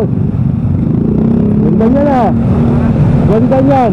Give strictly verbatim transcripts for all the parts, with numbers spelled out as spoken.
Boss, ganda niyan ah. Ganda niyan.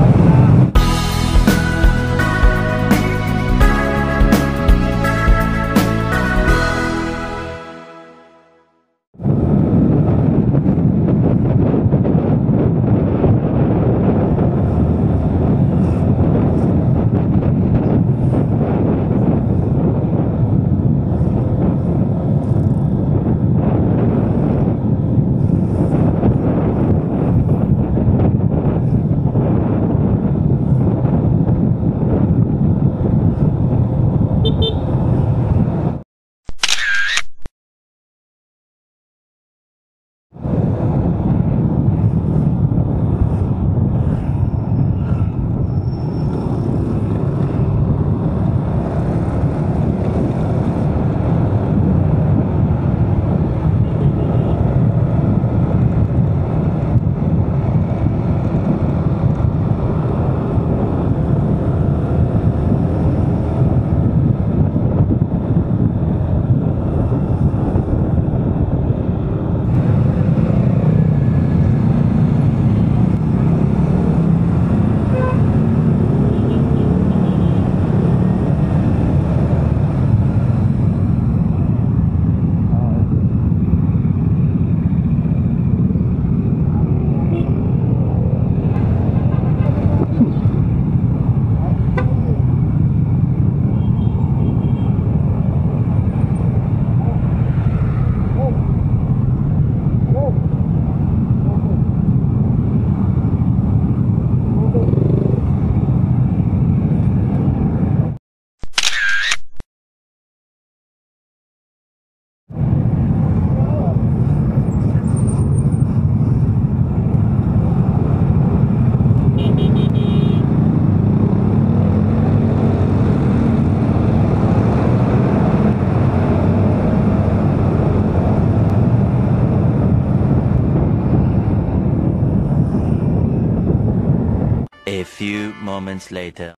A few moments later.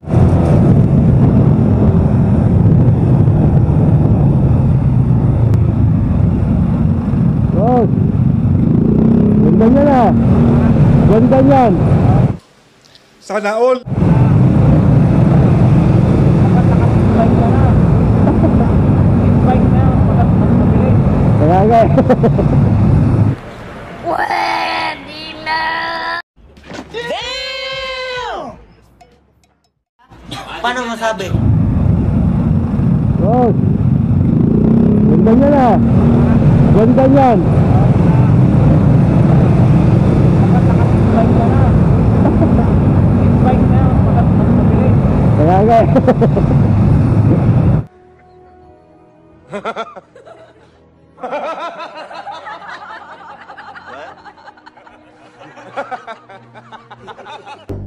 Boss, ganda niyan ah. Ganda niyan. Sana all. Kaya nga eh. Pwede na! Paano masabi? Boss, ganda niyan ah. Ganda niyan. Kaya nga eh. What?